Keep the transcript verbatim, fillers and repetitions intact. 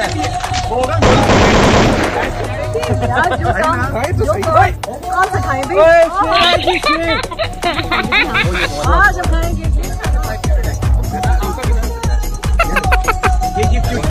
होगा यार जो काम जो कौन सा खाएं भाई? आज खाएंगे।